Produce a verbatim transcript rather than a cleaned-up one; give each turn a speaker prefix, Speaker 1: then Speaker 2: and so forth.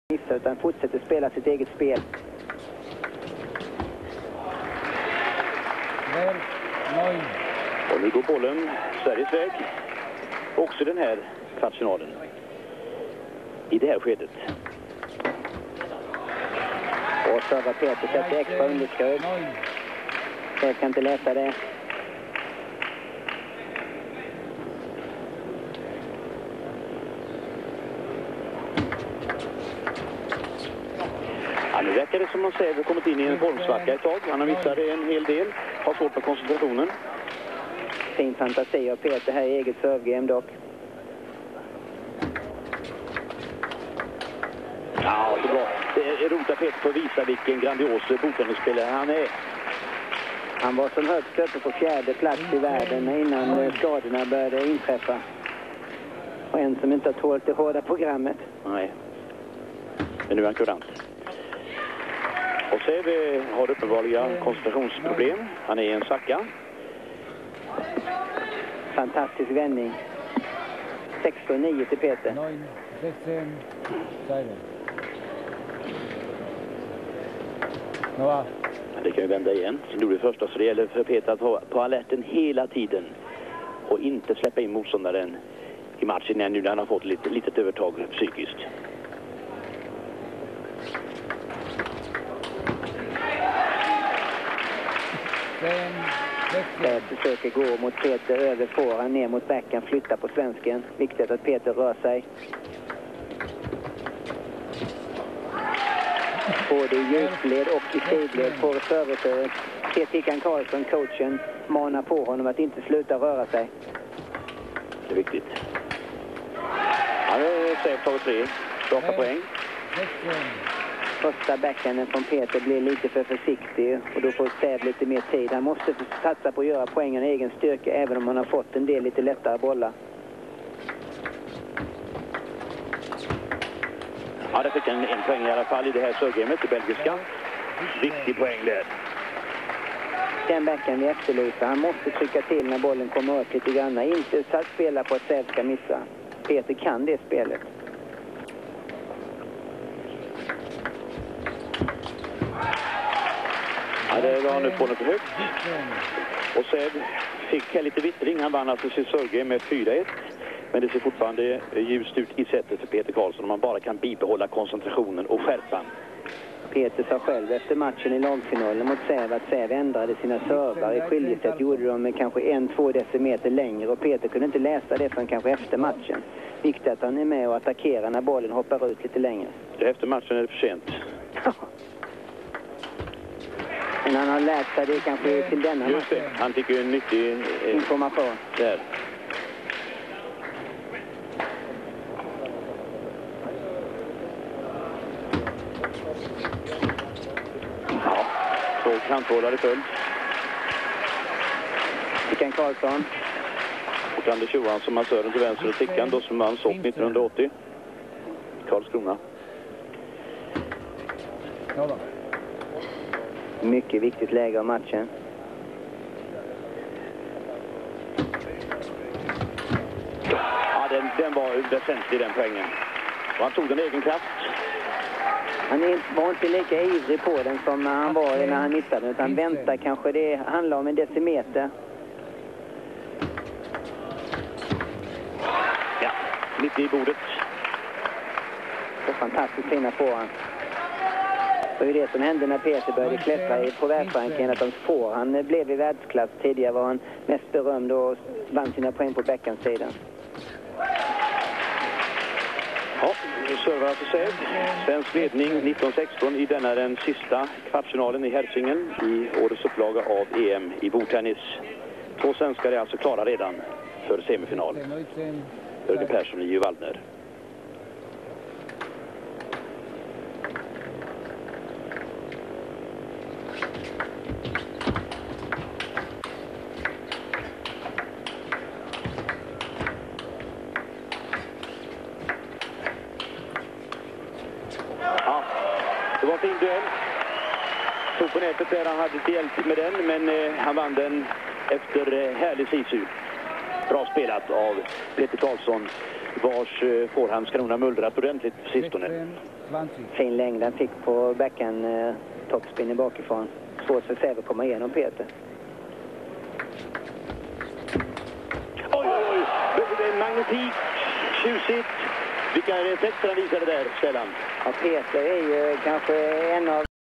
Speaker 1: missa utan fortsätter spela sitt eget spel.
Speaker 2: Och nu går bollen Sveriges väg. Också den här kvartsfinalen. I det här skedet.
Speaker 1: Och servar Peter sätter extra underskruv. Jag kan inte läsa det.
Speaker 2: Ja, nu verkar det som man säger att kommit in i en formsvacka ett tag. Han har missat en hel del. Har svårt med koncentrationen.
Speaker 1: Fin fantasi av Peter här i eget servegame dock.
Speaker 2: Ja, så bra. Det är roligt att Peter får visa vilken grandios bordtennisspelare han är.
Speaker 1: Han var som högst uppe på fjärde plats i världen innan skadorna började inträffa. Och en som inte har tålt det hårda programmet.
Speaker 2: Nej. Men nu är han kurant. Och Sev har uppenbarliga koncentrationsproblem. Han är i en svacka.
Speaker 1: Fantastisk vändning. sexton nio till Peter.
Speaker 2: Det kan ju vända igen. Som gjorde det första, så det gäller för Peter att vara på alerten hela tiden. Och inte släppa in motståndaren i matchen nu när han har fått lite litet övertag psykiskt.
Speaker 1: Peter försöker gå mot Peter över fåran, ner mot backhand, flytta på svensken. Viktigt att Peter rör sig. Både i djupled och i sidled får servitören Peter Karlsson, coachen, manar på honom att inte sluta röra sig.
Speaker 2: Det är viktigt. Han har säkert tagit tre raka poäng.
Speaker 1: Första backhanden från Peter blir lite för försiktig och då får Säv lite mer tid. Han måste satsa på att göra poängen i egen styrka även om han har fått en del lite lättare bollar.
Speaker 2: Ja, det fick en, en poäng i alla fall i det här servegamet, det belgiska. Viktig poäng där.
Speaker 1: Den backen vi efterlyser. Han måste trycka till när bollen kommer upp lite grann. Inte så att spela på att Säv ska missa. Peter kan det spelet.
Speaker 2: Ja, det var nu på något högt. Och Säv fick lite vittring. Han vann alltså sin servegame med fyra ett. Men det ser fortfarande ljust ut i sättet för Peter Karlsson om man bara kan bibehålla koncentrationen och skärpan.
Speaker 1: Peter sa själv efter matchen i lagfinalen mot Säv att Säv ändrade sina servar. I skiljesätt gjorde de med kanske en, två decimeter längre och Peter kunde inte läsa det förrän kanske efter matchen. Viktigt att han är med och attackerar när bollen hoppar ut lite längre.
Speaker 2: Efter matchen är det för sent.
Speaker 1: Men han har lärt sig det kanske till denna match.
Speaker 2: Just det, han fick ju en nyttig eh,
Speaker 1: information.
Speaker 2: Där. Ja, två kantbollar i följd.
Speaker 1: Peter Karlsson.
Speaker 2: Och Anders Johansson, massören till vänster och tickan då som vann S O P nittonhundraåttio. Karlskrona.
Speaker 3: Ja då.
Speaker 1: Mycket viktigt läge av matchen.
Speaker 2: Ja, den, den var väsentlig den poängen. Och han tog den egen kraft.
Speaker 1: Han var inte lika ivrig på den som han var när han missade den. Utan vänta, kanske det handlar om en decimeter.
Speaker 2: Ja, mitt i bordet.
Speaker 1: Så fantastiskt fina på han. Det var ju det som hände när Peter började klättra på världsranken, att han får. Han blev i världsklass. Tidigare var han mest berömd och vann sina poäng på backhandsidan.
Speaker 2: Ja, nu servar alltså Säv. Svensk ledning nitton sexton i denna den sista kvartsfinalen i Hälsingen i årets upplaga av E M i bordtennis. Två svenskar är alltså klara redan för semifinal. Jörgen Persson och Gio Waldner. Det var en fin duell. Tog på nätet där, han hade inte hjälp med den, men eh, han vann den efter eh, härlig sisu. Bra spelat av Peter Karlsson. vars eh, forehandskanon har mullrat ordentligt på sistone.
Speaker 1: Fin längd han fick på backhand eh, toppspin i bakifrån. Svårt för Säve att komma igenom Peter.
Speaker 2: Oj, oj, oj! Det är magnetik, tjusigt. Vilka reflexer han visade där, Stellan.
Speaker 1: Ja, Peter är ju kanske en av